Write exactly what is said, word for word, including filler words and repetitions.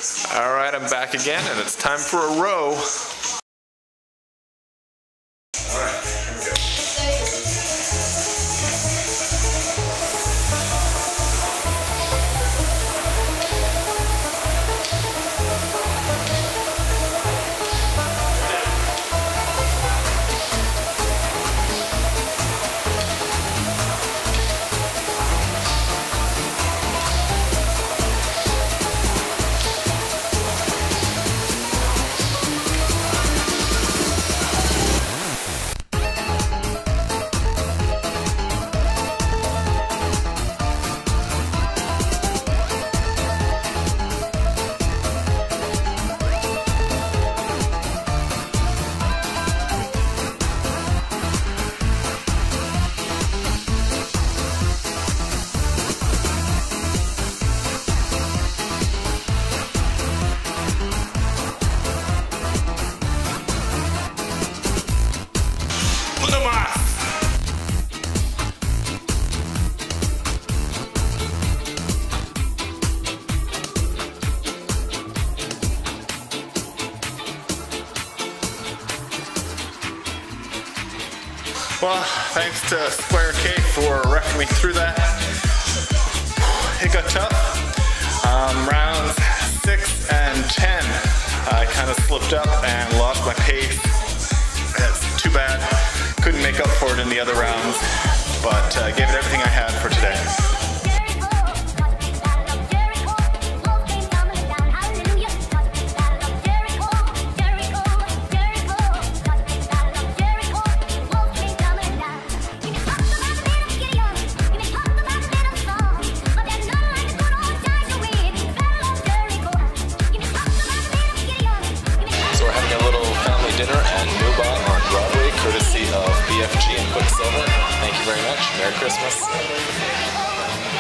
All right, I'm back again, and it's time for a row. All right, here we go. Well, thanks to Square K for roughing me through that. It got tough. Um, rounds six and ten, I kind of slipped up and lost my pace. That's too bad. Couldn't make up for it in the other rounds, but uh, gave it everything I had for today. Dinner at Newbot on Broadway, courtesy of B F G and Quicksilver. Thank you very much. Merry Christmas.